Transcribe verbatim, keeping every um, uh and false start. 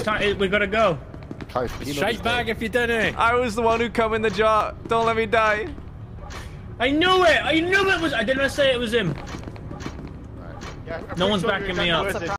time. We gotta go. Guys, Peanut Shite is bag dead. if you did it. I was the one who come in the jar. Don't let me die. I knew it. I knew it was. I didn't say it was him. Right. Yeah, I'm No pretty one's sure backing you're me done up. with it.